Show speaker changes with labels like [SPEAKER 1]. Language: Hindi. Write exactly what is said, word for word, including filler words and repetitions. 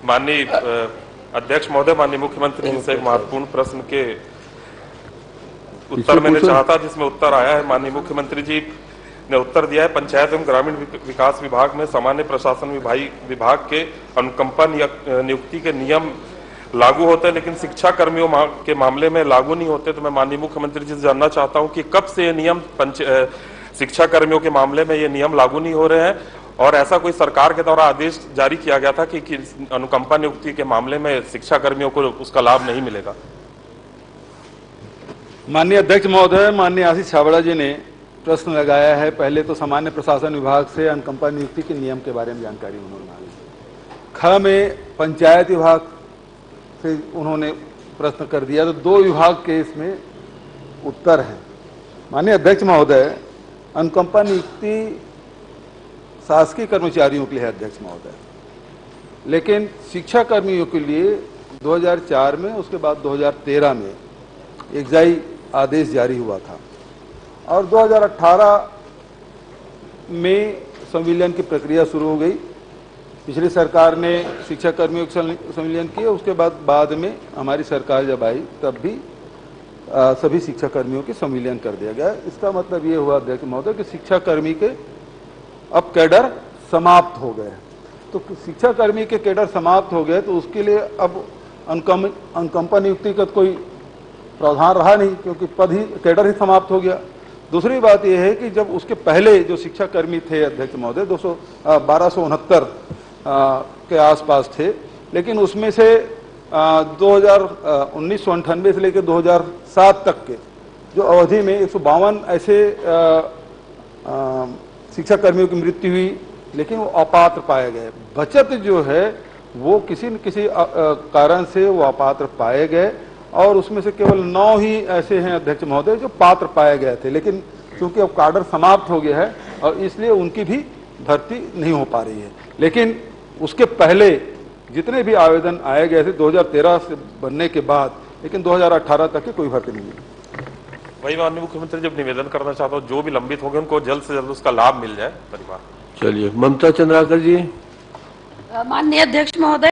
[SPEAKER 1] माननीय अध्यक्ष महोदय, माननीय मुख्यमंत्री जी से एक महत्वपूर्ण प्रश्न के उत्तर मैंने चाहा था, जिसमें उत्तर आया है। माननीय मुख्यमंत्री जी ने उत्तर दिया है, पंचायत एवं ग्रामीण विकास विभाग में सामान्य प्रशासन विभाग के अनुकंपा नियुक्ति के नियम लागू होते हैं, लेकिन शिक्षा कर्मियों के मामले में लागू नहीं होते। तो मैं माननीय मुख्यमंत्री जी से जानना चाहता हूं कि कब से ये नियम शिक्षा कर्मियों के मामले में ये नियम लागू नहीं हो रहे हैं, और ऐसा कोई सरकार के द्वारा आदेश जारी किया गया था कि, कि अनुकंपा नियुक्ति के मामले में शिक्षा कर्मियों को उसका लाभ नहीं मिलेगा।
[SPEAKER 2] माननीय अध्यक्ष महोदय, माननीय आशीष छाबड़ा जी ने प्रश्न लगाया है। पहले तो सामान्य प्रशासन विभाग से अनुकंपा नियुक्ति के नियम के बारे में जानकारी उन्होंने मांगी। ख में पंचायत विभाग से उन्होंने प्रश्न कर दिया, तो दो विभाग के इसमें उत्तर है। माननीय अध्यक्ष महोदय, अनुकंपा नियुक्ति शासकीय कर्मचारियों के लिए है अध्यक्ष महोदय, लेकिन शिक्षा कर्मियों के लिए दो हज़ार चार में, उसके बाद दो हज़ार तेरह में एकजाई आदेश जारी हुआ था, और दो हज़ार अठारह में संविलियन की प्रक्रिया शुरू हो गई। पिछली सरकार ने शिक्षा कर्मियों के संविलियन किया, उसके बाद बाद में हमारी सरकार जब आई तब भी आ, सभी शिक्षा कर्मियों के संविलियन कर दिया गया। इसका मतलब ये हुआ अध्यक्ष महोदय कि शिक्षा कर्मी के अब कैडर समाप्त हो गए। तो शिक्षा कर्मी के कैडर समाप्त हो गए, तो उसके लिए अब अनुकम अनुकंपा नियुक्ति का कोई प्रावधान रहा नहीं, क्योंकि पद ही कैडर ही समाप्त हो गया। दूसरी बात यह है कि जब उसके पहले जो शिक्षा कर्मी थे अध्यक्ष महोदय, दो सौ बारह सौ उनहत्तर के आसपास थे, लेकिन उसमें से दो हजार उन्नीस सौ अंठानवे से लेकर दो हजार सात तक के जो अवधि में एक सौ बावन ऐसे आ, आ, शिक्षा कर्मियों की मृत्यु हुई, लेकिन वो अपात्र पाए गए। बचत जो है वो किसी न किसी कारण से वो अपात्र पाए गए, और उसमें से केवल नौ ही ऐसे हैं अध्यक्ष महोदय जो पात्र पाए गए थे, लेकिन क्योंकि अब कार्डर समाप्त हो गया है और इसलिए उनकी भी भर्ती नहीं हो पा रही है। लेकिन उसके पहले जितने भी आवेदन आए गए थे दो हज़ार तेरह से बनने के बाद, लेकिन दो हज़ार अठारह तक की कोई भर्ती नहीं मिली।
[SPEAKER 1] वही माननीय मुख्यमंत्री जब निवेदन करना चाहता हूँ, जो भी लंबित हो गए उनको जल्द से जल्द उसका लाभ मिल जाए परिवार।
[SPEAKER 3] चलिए, ममता चंद्राकर जी।
[SPEAKER 4] माननीय अध्यक्ष महोदय,